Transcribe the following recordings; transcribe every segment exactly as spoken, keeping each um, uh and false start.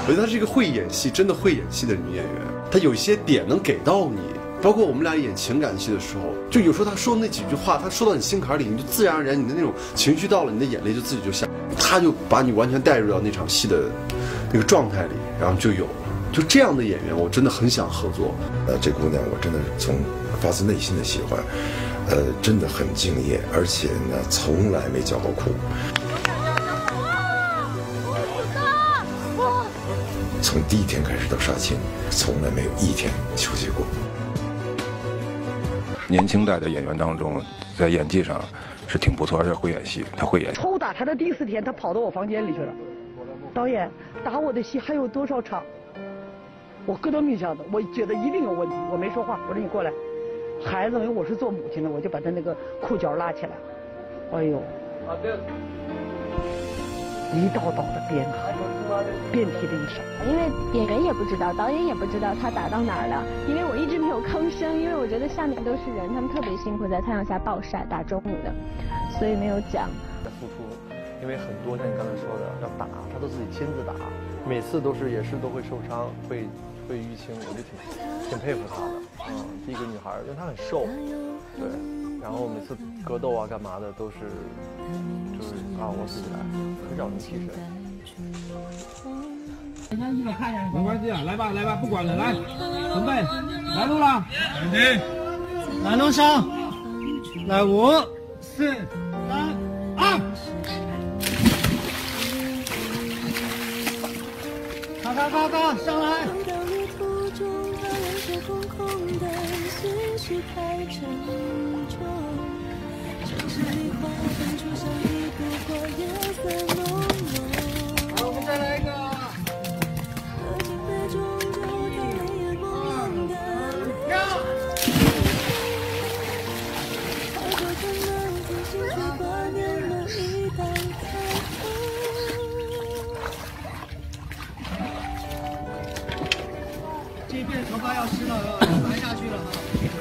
我觉得她是一个会演戏，真的会演戏的女演员。她有一些点能给到你，包括我们俩演情感戏的时候，就有时候她说那几句话，她说到你心坎里，你就自然而然你的那种情绪到了，你的眼泪就自己就下，她就把你完全带入到那场戏的那个状态里，然后就有了。就这样的演员，我真的很想合作。 呃，这姑娘我真的是从发自内心的喜欢，呃，真的很敬业，而且呢，从来没叫过苦。从第一天开始到杀青，从来没有一天休息过。 年轻代的演员当中，在演技上是挺不错，而且会演戏，他会演。 抽打他的第四天，他跑到我房间里去了。导演，打我的戏还有多少场？我咯噔一下子，我觉得一定有问题，我没说话。我说你过来，孩子，因为我是做母亲的，我就把他那个裤脚拉起来。哎呦，一道道的鞭痕，遍体鳞伤。 因为演员也不知道，导演也不知道他打到哪儿了，因为我一直没有吭声，因为我觉得下面都是人，他们特别辛苦，在太阳下暴晒打中午的，所以没有讲。 付出，因为很多像你刚才说的要打，他都自己亲自打，每次都是也是都会受伤，会。会淤青，我就挺挺佩服她的，嗯，第一个女孩，因为她很瘦，对，然后每次格斗啊干嘛的都是，就是啊我自己来，很少能替身。 没关系啊，来吧来吧，不管了，来，准备，来路了，来路上，来五四三二，咔咔咔咔，上来。太沉重，城市里划分出像一朵花，颜色浓浓。好，我们再来一个。和进杯中就看泪眼朦胧的亮。好久可能听心却挂念了一道彩虹。这边头发要湿了，埋下去了哈。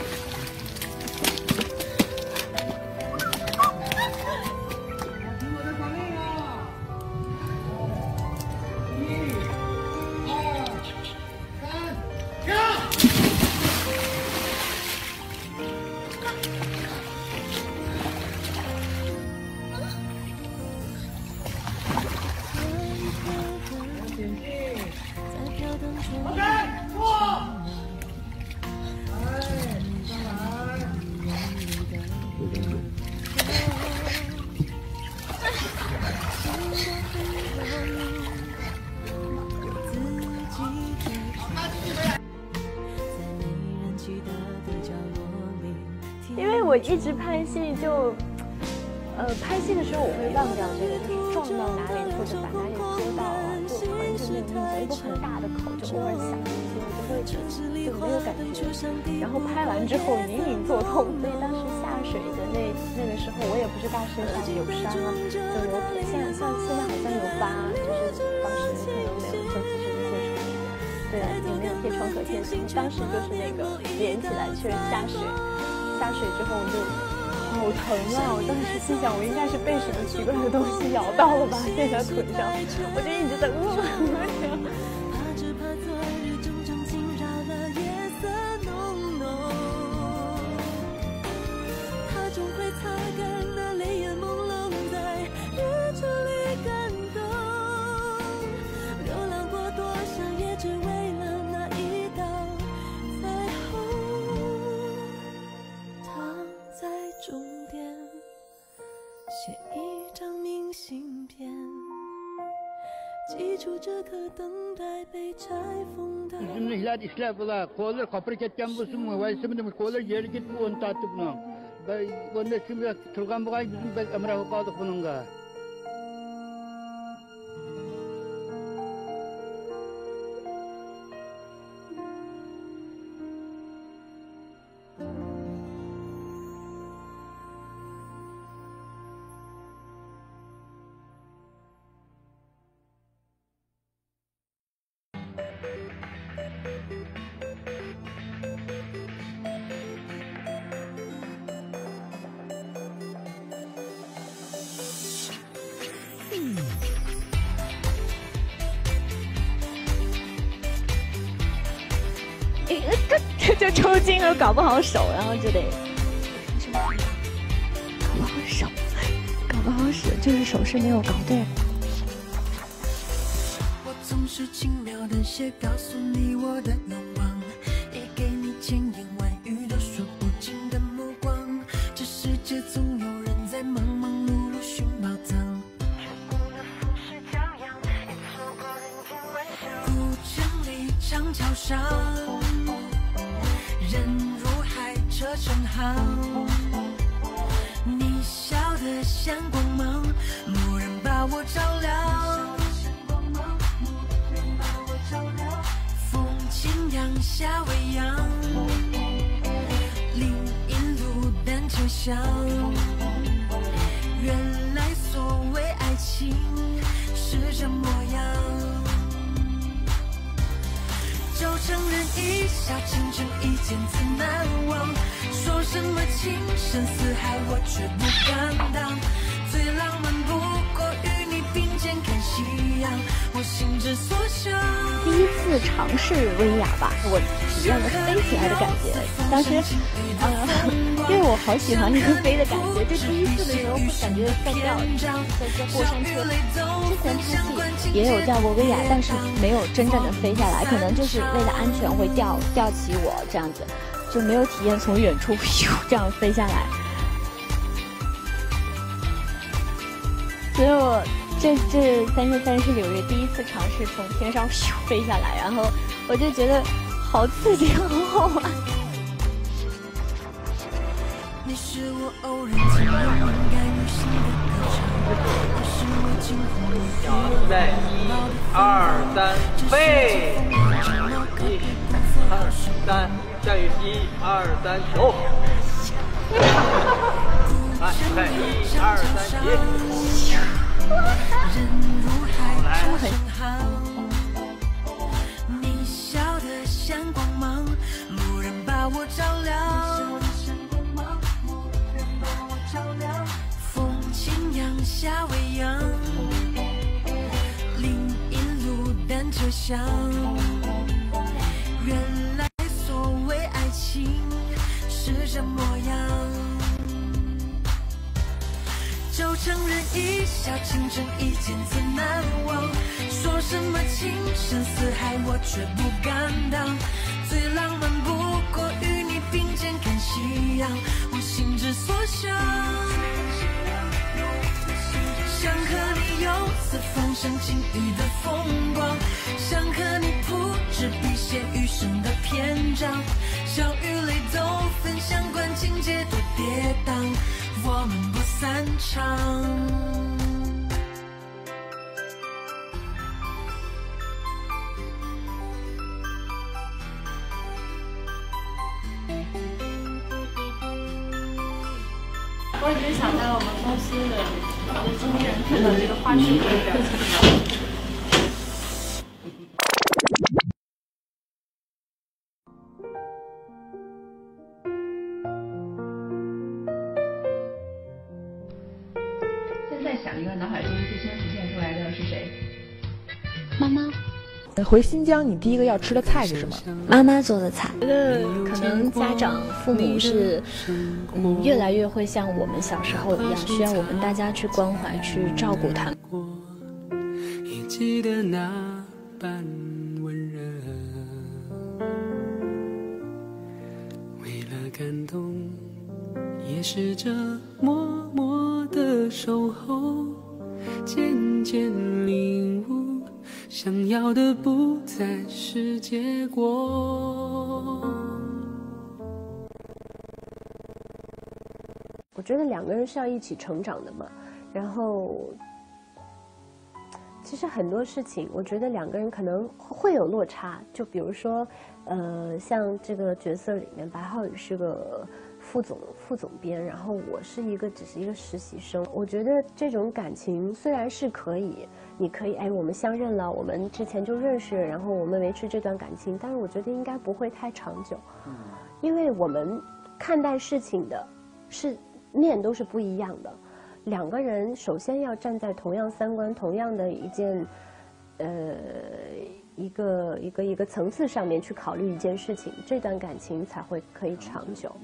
因为我一直拍戏就，呃，拍戏的时候我会忘掉这个，就是撞到哪里或者把哪里割到啊，就突然就没有印象，一个很大的口就偶尔响一些，我就会就没有感觉。然后拍完之后隐隐作痛，所以当时下水的那那个时候我也不知道身上有伤啊，就有现在像现在好像有疤，就是当时可能没有做及时的一些处理，对，也没有贴创可贴什么，当时就是那个连起来确实下水。下水之后我就好疼啊！我当时心想，我应该是被什么奇怪的东西咬到了吧，在条腿上，我就一直在饿。 写一张明信片，记住这颗等待被拆封的。 Bizim ihlat işler bula, kollar kapır ketken bulsun mu? Vay şimdi kollar yeri git bu onu tatlı bunu. Ben onda şimdi Turgan Bugay bizim bek emre kaldık bununla. 就就抽筋了，搞不好手，然后就得搞不好手，搞不好手，就是手势没有搞对。 我总是轻描淡写告诉你我的愿望，也给你千言万语都说不尽的目光。这世界总有人在忙忙碌碌寻宝藏，古城里长桥上，人如海车成行。你笑得像光芒，蓦然把我照亮。风轻扬夏未央，林荫路单车响。原来所谓爱情是这模样。就承认一笑倾城一见自难忘，说什么情深似海我却不敢当。最浪漫不过与你并肩看夕阳，我心之所向。 第一次尝试威亚吧，我体验了飞起来的感觉。当时，呃，因为我好喜欢那个飞的感觉，就第一次的时候会感觉在吊，在在过山车。之前拍戏也有叫过威亚，但是没有真正的飞下来，可能就是为了安全会吊吊起我这样子，就没有体验从远处咻这样飞下来。所以我这这三十三十六日第一次尝试从天上咻飞下来，然后我就觉得好刺激，好好玩。 你是我偶然听到敏感于心的歌唱，你是我惊鸿一瞥。 在一二三飞，一二三下雨，一二三球。来，再一二三起。 人如海车成行，你笑得像光芒，蓦然把我照亮。风轻扬夏未央，林荫路单车响。原来所谓爱情是这模样。就承认一笑倾城一见自难忘，说什么情深似海我却不敢当。最浪漫不过与你并肩看夕阳，我心之所向。想和你游四方赏晴雨的风光，想和你铺纸笔写余生的篇章，笑与泪都分享，管情节多跌宕，我们不散场。 我一直想在我们公司的一个经纪人看到这个花絮的表情。 现在想一个脑海中最先浮现出来的是谁？ 妈妈。 回新疆，你第一个要吃的菜是什么？ 妈妈做的菜。觉得可能家长、父母是，嗯，越来越会像我们小时候一样，需要我们大家去关怀、去照顾他们。 也记得那般温热，为了感动，也试着默默的守候，渐渐领悟。想要的不再是结果。 我觉得两个人是要一起成长的嘛，然后其实很多事情，我觉得两个人可能会有落差。就比如说，呃，像这个角色里面，白浩宇是个副总副总编，然后我是一个只是一个实习生。我觉得这种感情虽然是可以。你可以哎，我们相认了，我们之前就认识，然后我们维持这段感情，但是我觉得应该不会太长久，嗯，因为我们看待事情的是面都是不一样的，两个人首先要站在同样三观、同样的一件，呃， 一个一个一个层次上面去考虑一件事情，这段感情才会可以长久。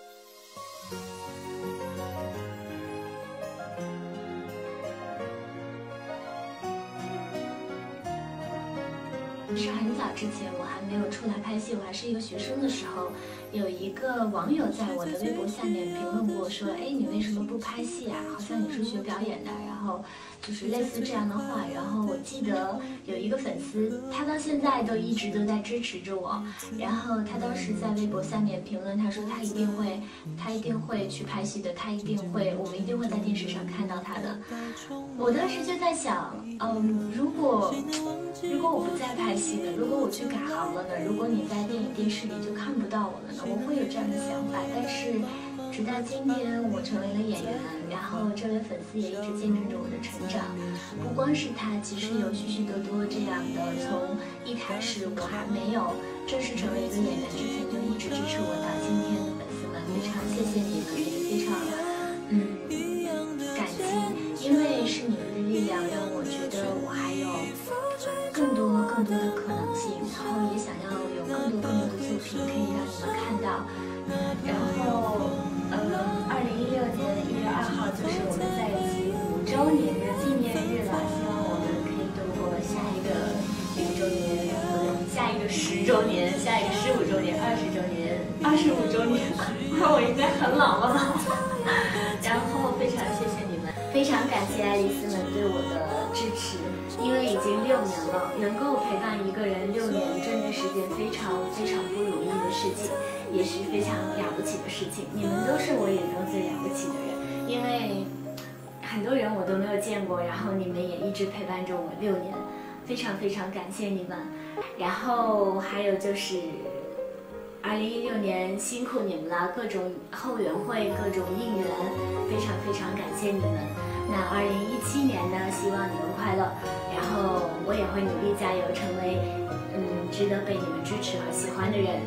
是很早之前，我还没有出来拍戏，我还是一个学生的时候，有一个网友在我的微博下面评论过，说：“哎，你为什么不拍戏啊？好像你是学表演的。”然后就是类似这样的话。然后我记得有一个粉丝，他到现在都一直都在支持着我。然后他当时在微博下面评论，他说他一定会，他一定会去拍戏的，他一定会，我们一定会在电视上看到他的。我当时就在想，嗯，如果如果我不再拍戏了，如果我去改行了呢？如果你在电影电视里就看不到我了呢？我会有这样的想法。但是直到今天我成为了演员，然后这位粉丝也一直见证着我的成长。不光是他，其实有许许多多这样的，从一开始我还没有正式成为一个演员之前就一直支持我到今天的粉丝们，非常谢谢你们，也非常嗯感激，因为是你们的力量让我觉得我还有更多更多的可能性，然后也想要有更多更多的作品可以让你们看到。然后，呃，二零一六年一月二号就是我们在一起五周年的纪念日了，希望我们可以度过下一个五周年，下一个十周年，下一个十五周年，二十周年，二十五周年，我应该很老了吧？然后非常谢谢你们，非常感谢爱丽丝们对我的支持。因为已经六年了，能够陪伴一个人六年，真的是件非常非常不容易的事情，也是非常了不起的事情。你们都是我眼中最了不起的人，因为很多人我都没有见过，然后你们也一直陪伴着我六年，非常非常感谢你们。然后还有就是二零一六年辛苦你们了，各种后援会，各种应援，非常非常感谢你们。那二零一七年呢，希望你们快乐，然后我也会努力加油，成为嗯值得被你们支持和喜欢的人。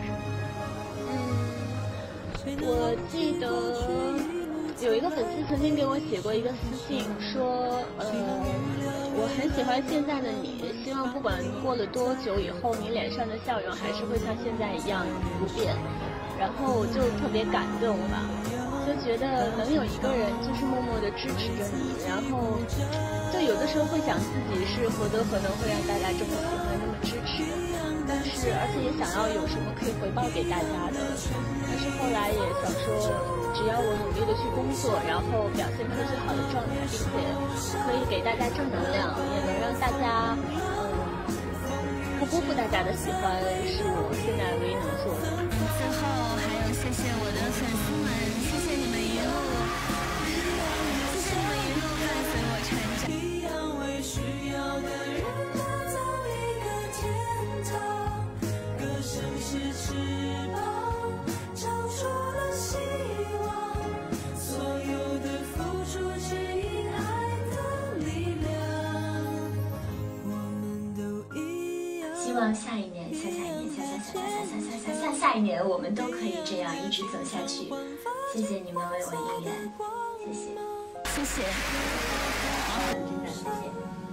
嗯，我记得有一个粉丝曾经给我写过一个私信，说呃我很喜欢现在的你，希望不管过了多久以后，你脸上的笑容还是会像现在一样不变。然后我就特别感动吧。就觉得能有一个人就是默默地支持着你，然后就有的时候会想自己是何德何能会让大家这么喜欢这么支持，但是而且也想要有什么可以回报给大家的，但是后来也想说，只要我努力的去工作，然后表现出最好的状态，并且可以给大家正能量，也能让大家嗯不辜负大家的喜欢，是我现在唯一能做的。 最后还有谢谢我的粉丝们，谢谢你们一路，谢谢你们一路伴随我成长。一样为需要的人打造一个天堂，歌声是翅膀，照出了希望，所有的付出只因爱的力量，我们都一样。希望下一年，下下一年，下下下下下下下下下一年，我们都可以这样一直走下去。谢谢你们为我应援，谢谢，谢谢，真的谢谢。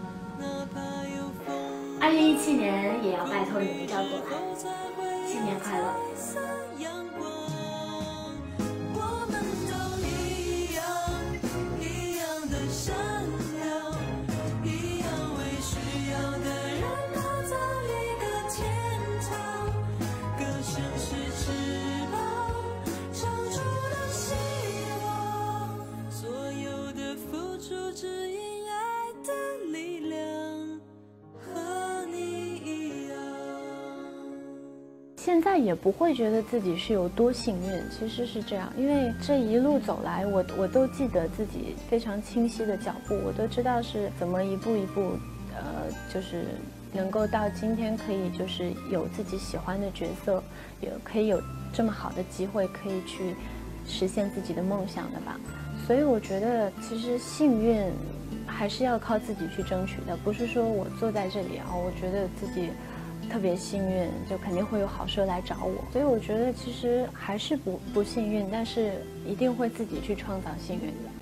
二零一七年也要拜托你们照顾我，新年快乐。 现在也不会觉得自己是有多幸运，其实是这样，因为这一路走来，我我都记得自己非常清晰的脚步，我都知道是怎么一步一步，呃，就是能够到今天可以就是有自己喜欢的角色，也可以有这么好的机会可以去实现自己的梦想的吧。所以我觉得其实幸运还是要靠自己去争取的，不是说我坐在这里啊，我觉得自己特别幸运，就肯定会有好事来找我。所以我觉得其实还是不不幸运，但是一定会自己去创造幸运的。